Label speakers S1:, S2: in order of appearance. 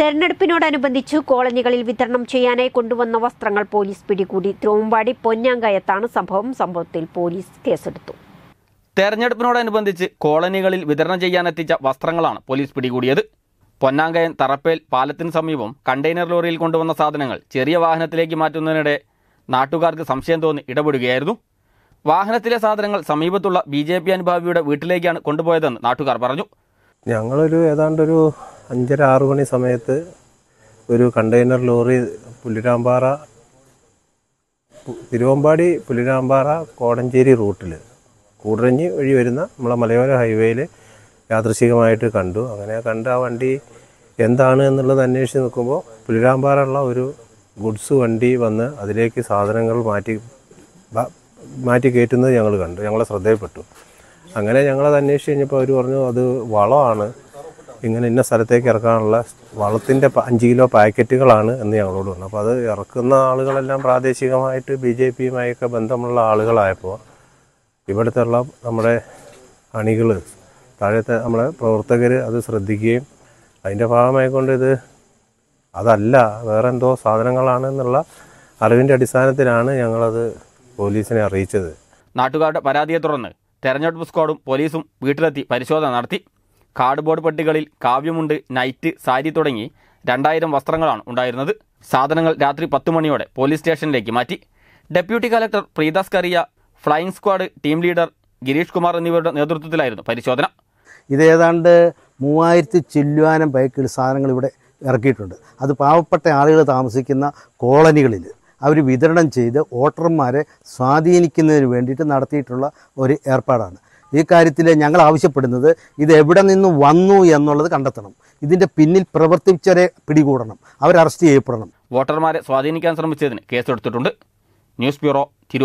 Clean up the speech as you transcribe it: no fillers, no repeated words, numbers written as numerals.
S1: തെരഞ്ഞെടുപ്പിനോടനുബന്ധിച്ച് കോളനികളിൽ വിതരണം ചെയ്യാനായി കൊണ്ടുവന്ന വസ്ത്രങ്ങൾ പോലീസ് പിടികൂടി. തിരുവമ്പാടി പൊന്നാങ്കയത്താണ് സംഭവത്തിൽ പോലീസ് കേസെടുത്തു.
S2: തെരഞ്ഞെടുപ്പിനോടനുബന്ധിച്ച് കോളനികളിൽ വിതരണം ചെയ്യാനെത്തിച്ച വസ്ത്രങ്ങളാണ് പോലീസ് പിടികൂടിയത്. പൊന്നാങ്കയം തറപ്പേൽ പാലത്തിന് സമീപം കണ്ടെയ്നർ ലോറിയിൽ കൊണ്ടുവന്ന സാധനങ്ങൾ ചെറിയ വാഹനത്തിലേക്ക് മാറ്റുന്നതിനിടെ നാട്ടുകാർക്ക് സംശയം തോന്നി ഇടപെടുകയായിരുന്നു. വാഹനത്തിലെ സാധനങ്ങൾ സമീപത്തുള്ള BJP അനുഭാവിയുടെ വീട്ടിലേക്കാണ് കൊണ്ടുപോയതെന്ന് നാട്ടുകാർ പറഞ്ഞു.
S3: ഏതാണ്ടൊരു 5:30-6 മണി സമയത്ത് ഒരു കണ്ടെയ്നർ ലോറി തിരുവമ്പാടി പുല്ലിരാമ്പാറ കോടഞ്ചേരി റൂട്ടിൽ കൂടരഞ്ഞി വഴി വരുന്ന നമ്മളെ മലയോര ഹൈവേയിൽ യാദൃശികമായിട്ട് കണ്ടു. അങ്ങനെ കണ്ട് ആ വണ്ടി എന്താണ് എന്നുള്ളത് അന്വേഷിച്ച് നിൽക്കുമ്പോൾ പുല്ലിരാമ്പാറുള്ള ഒരു ഗുഡ്സ് വണ്ടി വന്ന് അതിലേക്ക് സാധനങ്ങൾ മാറ്റി കയറ്റുന്നത് ഞങ്ങൾ കണ്ടു. ഞങ്ങളെ ശ്രദ്ധയിൽപ്പെട്ടു. അങ്ങനെ ഞങ്ങളത് അന്വേഷിച്ച് കഴിഞ്ഞപ്പോൾ അവർ പറഞ്ഞു അത് വളമാണ്, ഇങ്ങനെ ഇന്ന സ്ഥലത്തേക്ക് ഇറക്കാനുള്ള വളത്തിൻ്റെ 5 കിലോ പാക്കറ്റുകളാണ് എന്ന് ഞങ്ങളോട് പറഞ്ഞു. അപ്പോൾ അത് ഇറക്കുന്ന ആളുകളെല്ലാം പ്രാദേശികമായിട്ട് BJPയുമായൊക്കെ ബന്ധമുള്ള ആളുകളായപ്പോൾ ഇവിടുത്തെ ഉള്ള നമ്മുടെ അണികൾ, താഴത്തെ നമ്മളെ പ്രവർത്തകർ അത് ശ്രദ്ധിക്കുകയും അതിൻ്റെ ഭാഗമായിക്കൊണ്ട് അതല്ല വേറെ എന്തോ സാധനങ്ങളാണ് എന്നുള്ള അറിവിൻ്റെ അടിസ്ഥാനത്തിലാണ് ഞങ്ങളത് പോലീസിനെ അറിയിച്ചത്.
S2: നാട്ടുകാരുടെ പരാതിയെ തുടർന്ന് തെരഞ്ഞെടുപ്പ് സ്ക്വാഡും പോലീസും വീട്ടിലെത്തി പരിശോധന നടത്തി. കാർഡ്ബോർഡ് പെട്ടികളിൽ കാവ്യമുണ്ട്, നൈറ്റ്, സാരി തുടങ്ങി 2000 വസ്ത്രങ്ങളാണ് ഉണ്ടായിരുന്നത്. സാധനങ്ങൾ രാത്രി 10 മണിയോടെ പോലീസ് സ്റ്റേഷനിലേക്ക് മാറ്റി. Deputy collector Preethas Kariya, flying squad team leader Gireesh Kumar എന്നിവരുടെ നേതൃത്വത്തിലായിരുന്നു പരിശോധന.
S4: ഏതാണ്ട് 3000 ചില്ലുവാനം ബൈക്കുകൾ സാധനങ്ങൾ ഇവിടെ ഇറക്കിയിട്ടുണ്ട്. അത് പാവപ്പെട്ട ആളുകൾ താമസിക്കുന്ന കോളനികളിൽ അവർ വിതരണം ചെയ്ത് വോട്ടർമാരെ സ്വാധീനിക്കുന്നതിന് വേണ്ടിയിട്ട് നടത്തിയിട്ടുള്ള ഒരു ഏർപ്പാടാണ്. ഈ കാര്യത്തിൽ ഞങ്ങൾ ആവശ്യപ്പെടുന്നത് ഇത് എവിടെ നിന്ന് വന്നു എന്നുള്ളത് കണ്ടെത്തണം. ഇതിൻ്റെ പിന്നിൽ പ്രവർത്തിച്ചവരെ പിടികൂടണം, അവർ അറസ്റ്റ് ചെയ്യപ്പെടണം.
S2: വോട്ടർമാരെ സ്വാധീനിക്കാൻ ശ്രമിച്ചതിന് കേസെടുത്തിട്ടുണ്ട്. News bureau, Thiruvananthapuram.